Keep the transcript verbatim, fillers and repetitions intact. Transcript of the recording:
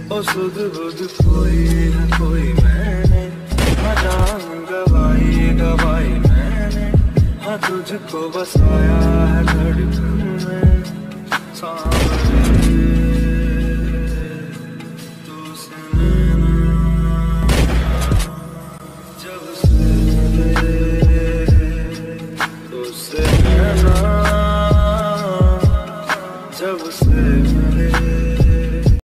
ओ सुध बुध कोई है कोई मैंने, हाँ जान गवाई गवाई मैंने, हाँ तुझको बसाया है धड़कन